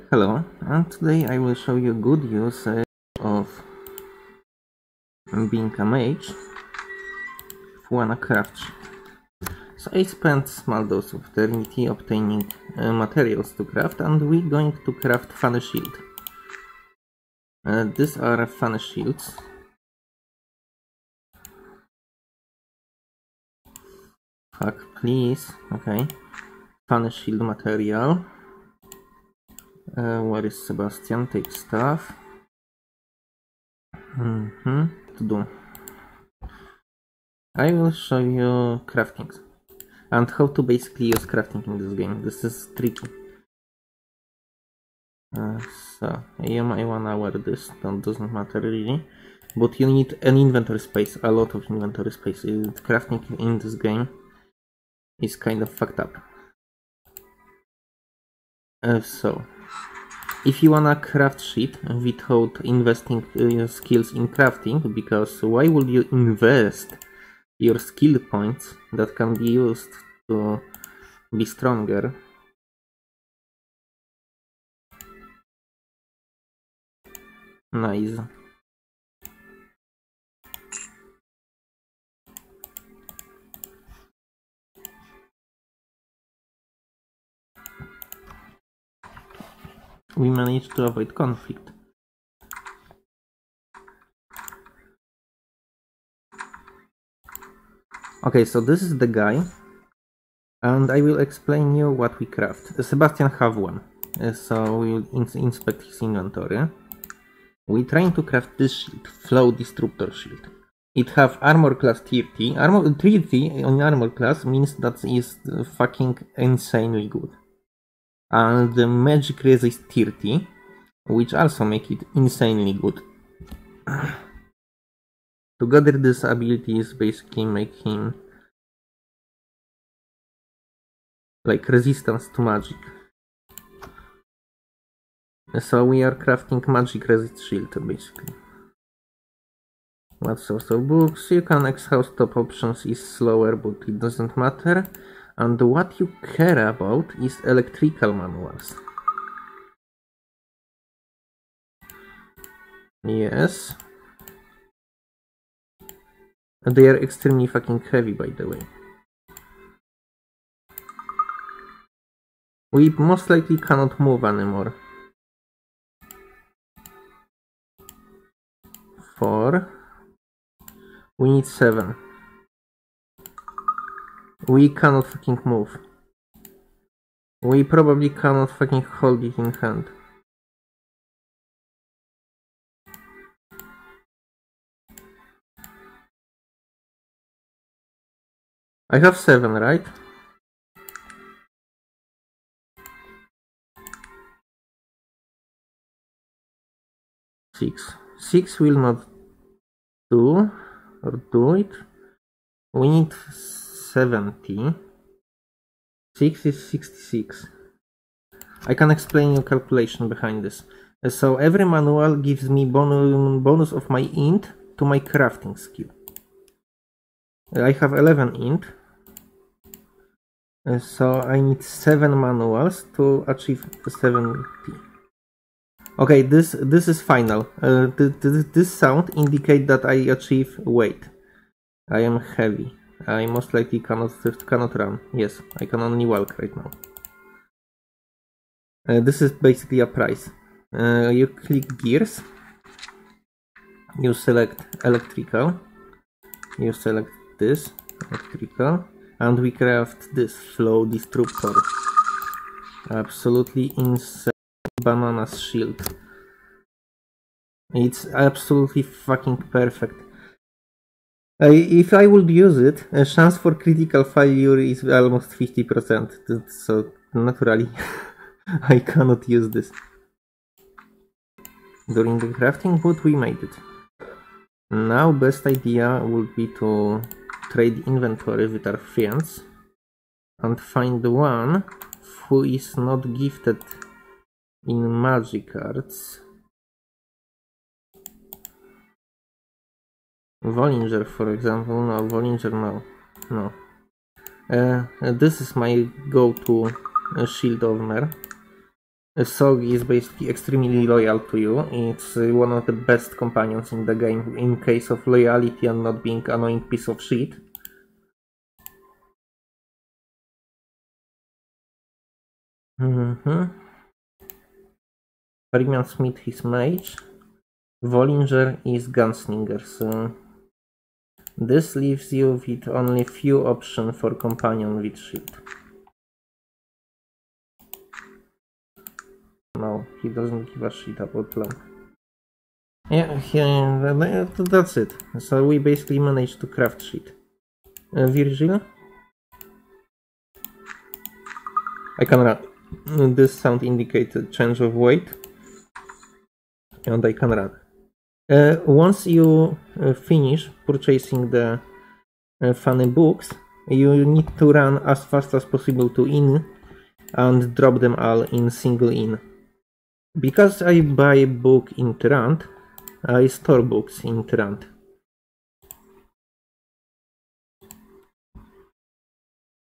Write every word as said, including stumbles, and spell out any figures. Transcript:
Hello, and today I will show you good use uh, of being a mage if you wanna craft shit. So I spent small dose of eternity obtaining uh, materials to craft, and we're going to craft fun shield. Uh, these are fun shields. Fuck, please. Okay. Fun shield material. Uh, where is Sebastian? Take stuff. Mm-hmm. To do. I will show you crafting and how to basically use crafting in this game. This is tricky. Uh, so you might wanna wear this. That doesn't matter really, but you need an inventory space, a lot of inventory space. Crafting in this game is kind of fucked up. Uh, so. If you wanna craft shit without investing uh, skills in crafting, because why would you invest your skill points that can be used to be stronger? Nice. We managed to avoid conflict. Okay, so this is the guy, and I will explain you what we craft. Sebastian have one, so we will ins inspect his inventory. We're trying to craft this shield, Flow Distruptor shield. It have armor class thirty. Armor thirty on armor class means that is fucking insanely good. And the magic resist thirty, which also make it insanely good. Together these abilities basically make him like resistance to magic. So we are crafting magic resist shield basically. What source of books? You can exhaust top options is slower, but it doesn't matter. And what you care about is electrical manuals. Yes. They are extremely fucking heavy, by the way. We most likely cannot move anymore. Four. We need seven. We cannot fucking move. We probably cannot fucking hold it in hand. I have seven, right? Six. Six will not do, or do it. We need seventy. Six is sixty-six. I can explain your calculation behind this. So every manual gives me bonus, bonus of my int to my crafting skill. I have eleven int. So I need seven manuals to achieve seventy. Okay, this this is final. Uh, th th this sound indicates that I achieve weight. I am heavy. I most likely cannot cannot run. Yes, I can only walk right now. Uh, this is basically a price. Uh, you click gears. You select electrical. You select this electrical, and we craft this Flow Distruptor. Absolutely insane bananas shield. It's absolutely fucking perfect. Uh, if I would use it, a chance for critical failure is almost fifty percent. So naturally, I cannot use this. During the crafting, but we made it. Now, best idea would be to trade inventory with our friends and find the one who is not gifted in magic arts. Vollinger, for example. No, Vollinger, no. No. Uh, this is my go-to uh, shield owner. Sog is basically extremely loyal to you. It's one of the best companions in the game in case of loyalty and not being an annoying piece of shit. Mm-hmm. Parimian Smith is Mage. Vollinger is Gunslinger, so this leaves you with only few options for companion with shield. No, he doesn't give a shit about plan. Yeah, yeah, that's it. So we basically managed to craft shit. Uh, Virgil? I can run. This sound indicates a change of weight. And I can run. Uh, once you uh, finish purchasing the uh, funny books, you need to run as fast as possible to inn and drop them all in single inn. Because I buy book in Tyrant, I store books in Tyrant.